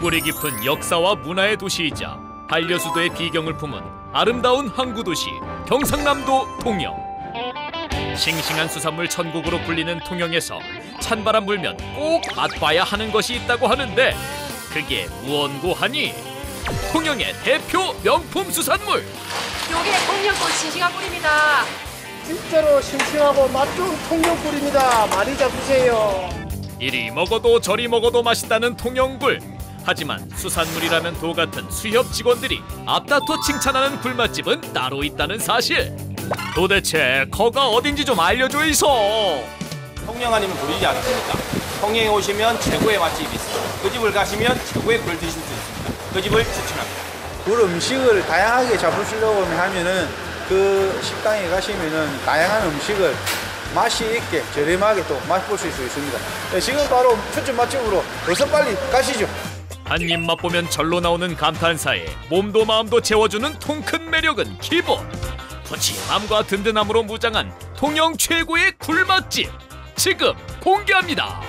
뿌리 깊은 역사와 문화의 도시이자 반려수도의 비경을 품은 아름다운 항구 도시 경상남도 통영. 싱싱한 수산물 천국으로 불리는 통영에서 찬바람 불면 꼭 맛봐야 하는 것이 있다고 하는데 그게 무언고 하니 통영의 대표 명품 수산물. 요게 통영꽃 싱싱한 꿀입니다. 진짜로 싱싱하고 맛 좋은 통영꿀입니다. 많이 잡수세요. 이리 먹어도 저리 먹어도 맛있다는 통영굴. 하지만 수산물이라면 도 같은 수협 직원들이 앞다퉈 칭찬하는 굴맛집은 따로 있다는 사실. 도대체 거가 어딘지 좀 알려줘 있어. 통영 아니면 굴이지 않습니까? 통영에 오시면 최고의 맛집이 있습니다. 그 집을 가시면 최고의 굴 드실 수 있습니다. 그 집을 추천합니다. 굴 음식을 다양하게 잡으시려고 하면은 그 식당에 가시면은 다양한 음식을 맛이 있게 저렴하게 또 맛보실 수 있습니다. 네, 지금 바로 추천 맛집으로 어서 빨리 가시죠. 한 입 맛보면 절로 나오는 감탄사에 몸도 마음도 채워주는 통큰 매력은 기본. 푸짐함과 든든함으로 무장한 통영 최고의 굴맛집 지금 공개합니다.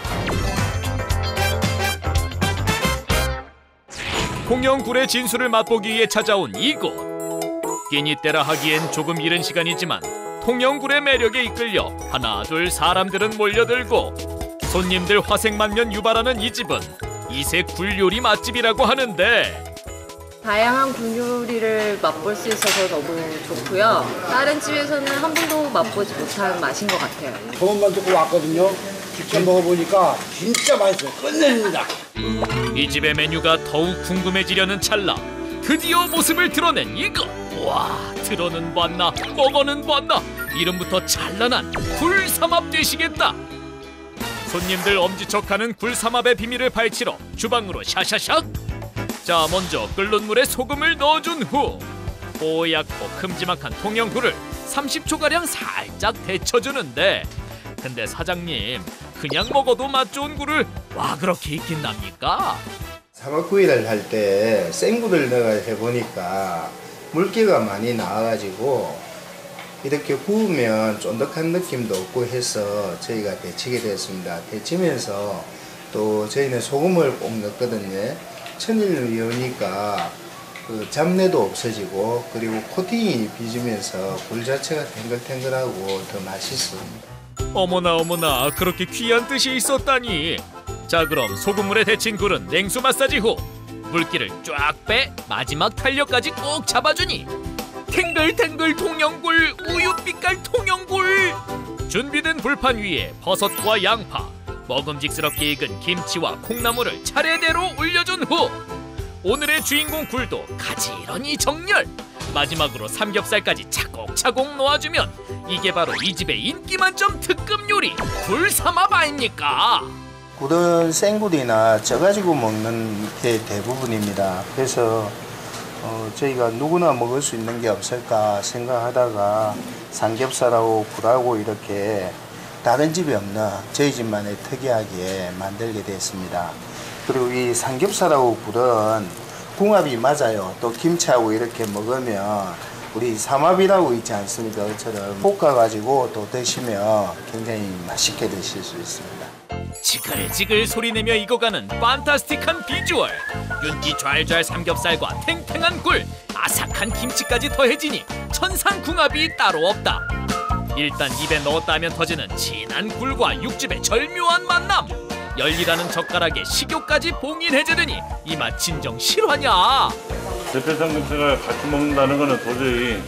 통영 굴의 진수를 맛보기 위해 찾아온 이곳. 끼니 때라 하기엔 조금 이른 시간이지만 통영 굴의 매력에 이끌려 하나 둘 사람들은 몰려들고 손님들 화생만면 유발하는 이 집은 이색 굴 요리 맛집이라고 하는데 다양한 굴 요리를 맛볼 수 있어서 너무 좋고요. 다른 집에서는 한 번도 맛보지 못한 맛인 것 같아요. 소문만 듣고 왔거든요. 직접 먹어보니까 진짜 맛있어요. 끝내줍니다. 이 집의 메뉴가 더욱 궁금해지려는 찰나 드디어 모습을 드러낸 이것. 와, 들어는 봤나 먹어는 봤나 이름부터 찬란한 굴삼합 되시겠다. 손님들 엄지척하는 굴삼합의 비밀을 파헤치러 주방으로 샤샤샥. 자, 먼저 끓는 물에 소금을 넣어준 후 뽀얗고 큼지막한 통영굴을 30초가량 살짝 데쳐주는데 근데 사장님 그냥 먹어도 맛 좋은 굴을 와 그렇게 익힌답니까? 삼합구이를 할 때 생굴을 넣어 해보니까 물기가 많이 나와가지고 이렇게 구우면 쫀득한 느낌도 없고 해서 저희가 데치게 됐습니다. 데치면서 또 저희는 소금을 꼭 넣거든요. 천일을 이으니까 그 잡내도 없어지고 그리고 코팅이 빚으면서 굴 자체가 탱글탱글하고 더 맛있습니다. 어머나 어머나 그렇게 귀한 뜻이 있었다니. 자, 그럼 소금물에 데친 굴은 냉수 마사지 후 물기를 쫙 빼 마지막 탄력까지 꼭 잡아주니 탱글탱글 통영굴 우유빛깔 통영굴. 준비된 불판 위에 버섯과 양파 먹음직스럽게 익은 김치와 콩나물을 차례대로 올려준 후 오늘의 주인공 굴도 가지런히 정렬. 마지막으로 삼겹살까지 차곡차곡 놓아주면 이게 바로 이 집의 인기 만점 특급 요리 굴삼합 아닙니까? 굴은 생굴이나 쪄가지고 먹는 게 대부분입니다. 그래서 저희가 누구나 먹을 수 있는 게 없을까 생각하다가 삼겹살하고 굴하고 이렇게 다른 집에 없는 저희 집만의 특이하게 만들게 됐습니다. 그리고 이 삼겹살하고 굴은 궁합이 맞아요. 또 김치하고 이렇게 먹으면 우리 삼합이라고 있지 않습니까? 그처럼 볶아가지고 또 드시면 굉장히 맛있게 드실 수 있습니다. 지글지글 소리내며 익어가는 판타스틱한 비주얼. 윤기 좔좔 삼겹살과 탱탱한 굴, 아삭한 김치까지 더해지니 천상궁합이 따로 없다. 일단 입에 넣었다 하면 터지는 진한 굴과 육즙의 절묘한 만남. 열리라는 젓가락에 식욕까지 봉인해제되니 이 맛 진정 실화냐? 대패 삼겹살을 같이 먹는다는 거는 도저히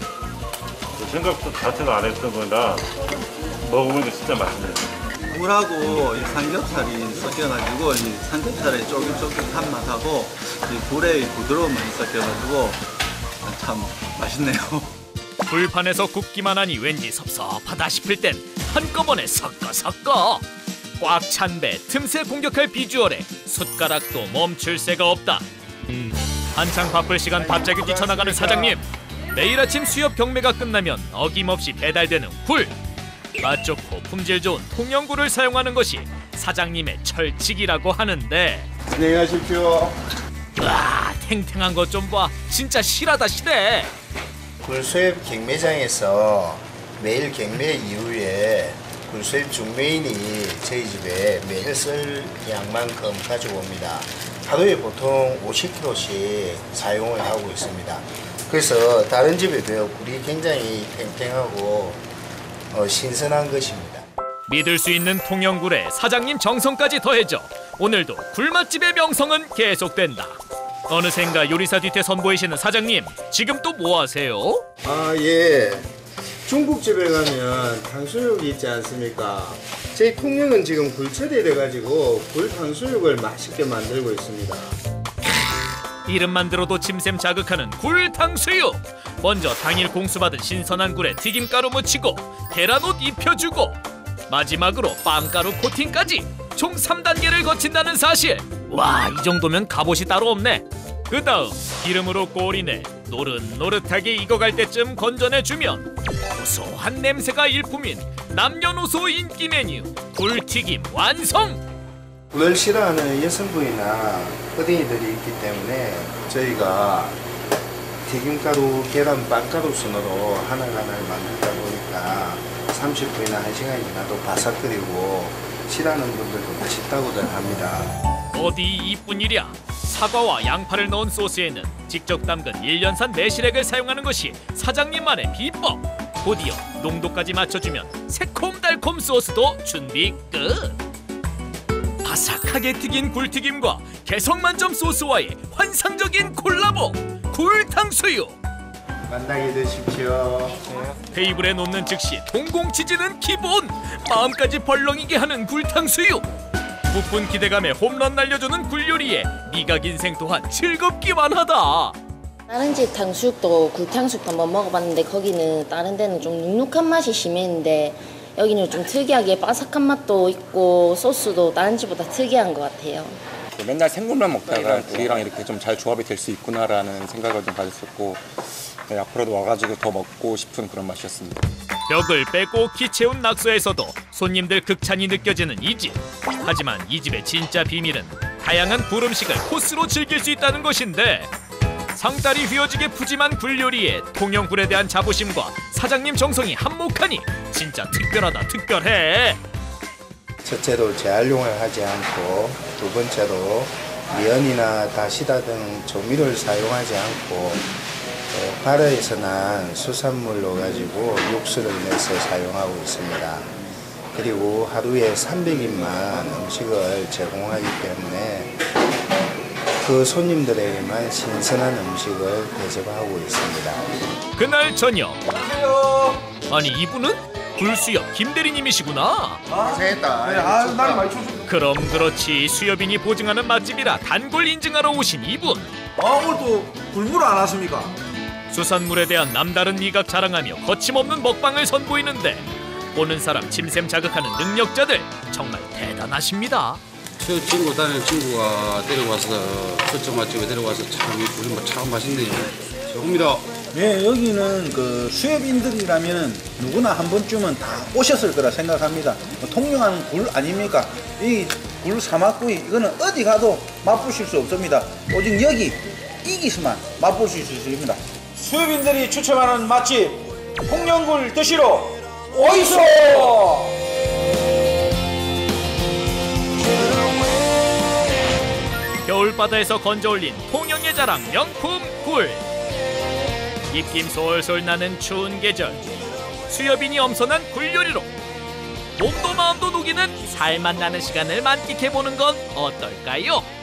생각 자체가 안 했던 거라 먹어보니까 진짜 맛있네요. 굴하고 이 삼겹살이 섞여가지고 이 삼겹살의 쫄깃쫄깃한 맛하고 이 굴의 부드러운 맛이 섞여가지고 참 맛있네요. 불판에서 굽기만 하니 왠지 섭섭하다 싶을 땐 한꺼번에 섞어. 꽉 찬 배 틈새 공격할 비주얼에 숟가락도 멈출 새가 없다. 한창 바쁠 시간 갑자기 뛰쳐나가는 사장님. 매일 아침 수협 경매가 끝나면 어김없이 배달되는 굴. 맛 좋고 품질 좋은 통영굴을 사용하는 것이 사장님의 철칙이라고 하는데 안녕히 가십시오. 와, 탱탱한 것 좀 봐. 진짜 실하다 실해. 굴수협 경매장에서 매일 경매 이후에 굴수협 중매인이 저희 집에 매일 쓸 양만큼 가지고 옵니다. 하루에 보통 50kg씩 사용을 하고 있습니다. 그래서 다른 집에 비해 굴이 굉장히 탱탱하고 신선한 것입니다. 믿을 수 있는 통영굴에 사장님 정성까지 더해져 오늘도 굴맛집의 명성은 계속된다. 어느샌가 요리사 뒤태 선보이시는 사장님, 지금 또 뭐 하세요? 아, 예. 중국집에 가면 탕수육이 있지 않습니까? 저희 통영은 지금 굴철이 돼가지고 굴 탕수육을 맛있게 만들고 있습니다. 이름만 들어도 침샘 자극하는 굴 탕수육. 먼저 당일 공수받은 신선한 굴에 튀김가루 묻히고 계란옷 입혀주고 마지막으로 빵가루 코팅까지 총 3단계를 거친다는 사실. 와, 이 정도면 갑옷이 따로 없네. 그 다음 기름으로 꼬리내 노릇노릇하게 익어갈 때쯤 건져내주면 고소한 냄새가 일품인 남녀노소 인기 메뉴 굴튀김 완성! 굴을 싫어하는 여성분이나 어린이들이 있기 때문에 저희가 튀김가루, 계란, 빵가루 순으로 하나하나를 만들다 보니까 30분이나 1시간이 지나도 바삭거리고 싫어하는 분들도 맛있다고들 합니다. 어디 이쁜 일이야. 사과와 양파를 넣은 소스에는 직접 담근 1년산 매실액을 사용하는 것이 사장님만의 비법. 곧이어 농도까지 맞춰주면 새콤달콤 소스도 준비 끝. 바삭하게 튀긴 굴튀김과 개성만점 소스와의 환상적인 콜라보 굴탕수육. 만나게 되십시오. 테이블에 놓는 즉시 동공 지지는 기본. 마음까지 벌렁이게 하는 굴탕수육. 부푼 기대감에 홈런 날려주는 굴요리에 미각 인생 또한 즐겁기만 하다. 다른 집 탕수육도 굴탕수육도 한번 먹어봤는데 거기는 다른 데는 좀 눅눅한 맛이 심했는데 여기는 좀 특이하게 바삭한 맛도 있고 소스도 다른 집보다 특이한 것 같아요. 맨날 생굴만 먹다가 굴이랑 이렇게 좀 잘 조합이 될 수 있구나라는 생각을 좀 가졌었고 네, 앞으로도 와가지고 더 먹고 싶은 그런 맛이었습니다. 벽을 빼곡히 채운 낙서에서도 손님들 극찬이 느껴지는 이 집. 하지만 이 집의 진짜 비밀은 다양한 굴 음식을 코스로 즐길 수 있다는 것인데 상다리 휘어지게 푸짐한 굴 요리에 통영굴에 대한 자부심과 사장님 정성이 한몫하니 진짜 특별하다 특별해. 첫째로 재활용을 하지 않고 두 번째로 미연이나 다시다 등 조미료를 사용하지 않고 바다에서 난 수산물로 가지고 육수를 내서 사용하고 있습니다. 그리고 하루에 300인만 음식을 제공하기 때문에 그 손님들에게만 신선한 음식을 대접하고 있습니다. 그날 저녁. 아니 이분은 굴수협 김대리님이시구나. 고생했다. 날 많이 쳐줘. 그럼 그렇지 수협인이 보증하는 맛집이라 단골 인증하러 오신 이분. 오늘 또 굴물 안 왔습니까? 수산물에 대한 남다른 미각 자랑하며 거침없는 먹방을 선보이는데 보는 사람 침샘 자극하는 능력자들 정말 대단하십니다. 저 친구 다니는 친구가 데려와서 저쪽 맛집에 데려와서 참 이 굴이 참 맛있네요. 최고입니다. 네, 여기는 그 수협인들이라면 누구나 한 번쯤은 다 오셨을 거라 생각합니다. 통영하는 굴 아닙니까? 이 굴 사막구이 이거는 어디 가도 맛보실 수 없습니다. 오직 여기 이기서만 맛보실 수 있습니다. 수협인들이 추천하는 맛집 통영굴 드시러 오이소! 겨울바다에서 건져올린 통영의 자랑 명품 굴. 입김 솔솔 나는 추운 계절 수협인이 엄선한 굴 요리로 몸도 마음도 녹이는 살맛 나는 시간을 만끽해보는 건 어떨까요?